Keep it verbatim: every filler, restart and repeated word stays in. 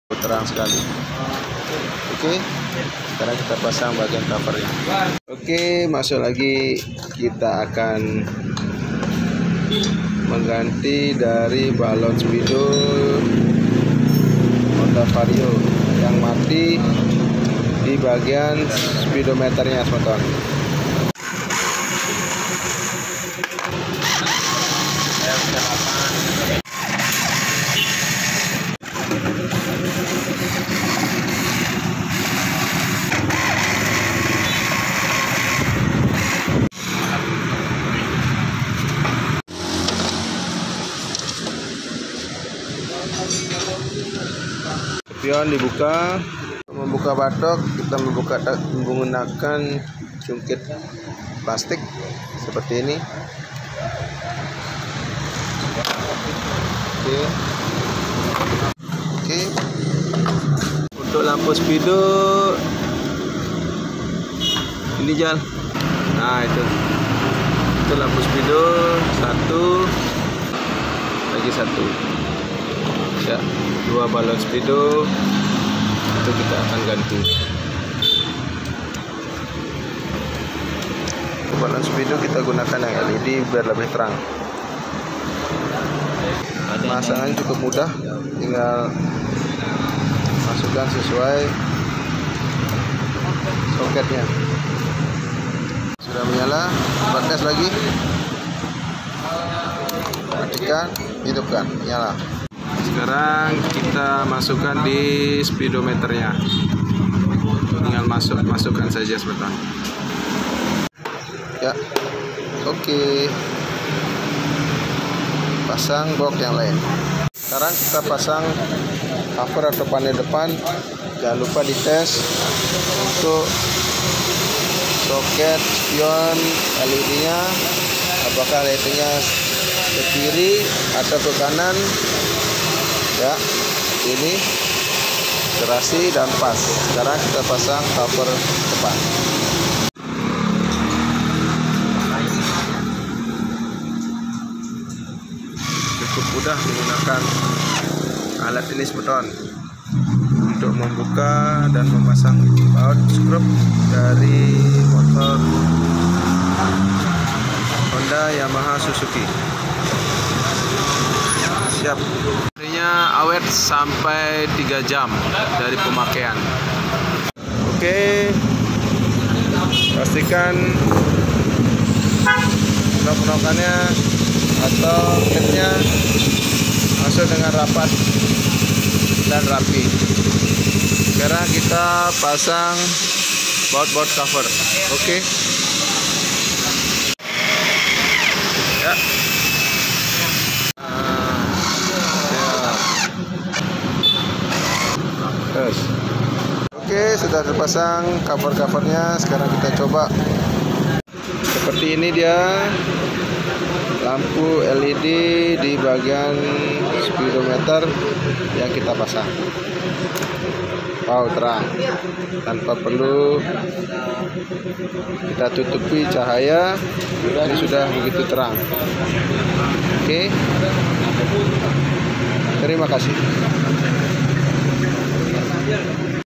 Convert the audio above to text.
terang sekali. Oke, sekarang kita pasang bagian covernya. Oke, masuk lagi, kita akan mengganti dari balon speedo Honda Vario yang mati di bagian speedometernya, teman-teman. Spion dibuka. Membuka batok, kita membuka menggunakan cungkit plastik seperti ini. Oke. Oke. Untuk lampu speedo ini Jal. Nah, itu. Itu lampu speedo satu, lagi satu. Ya, dua balon speedo itu kita akan ganti. Balon speedo kita gunakan yang L E D biar lebih terang. Pemasangan cukup mudah, tinggal masukkan sesuai soketnya. Sudah menyala, gas lagi, matikan, hidupkan, nyala. Sekarang kita masukkan di speedometernya, tinggal masuk masukkan saja sebentar. Ya, oke. Pasang box yang lain. Sekarang kita pasang cover atau panel depan. Jangan lupa dites untuk soket spion L E D-nya, apakah L E D-nya ke kiri atau ke kanan. Ya, ini serasi dan pas. Sekarang kita pasang cover depan. Cukup mudah menggunakan alat ini, beton, untuk membuka dan memasang baut skrup dari motor Honda, Yamaha, Suzuki. Siap. Baterainya awet sampai tiga jam dari pemakaian. Oke, pastikan nok-nokannya atau kitnya masuk dengan rapat dan rapi. Sekarang kita pasang baut-baut cover. Oke. Ya. Oke, sudah terpasang cover-covernya. Sekarang kita coba. Seperti ini dia lampu L E D di bagian speedometer yang kita pasang. Wow, terang, tanpa perlu kita tutupi cahaya. Ini sudah begitu terang. Oke, terima kasih.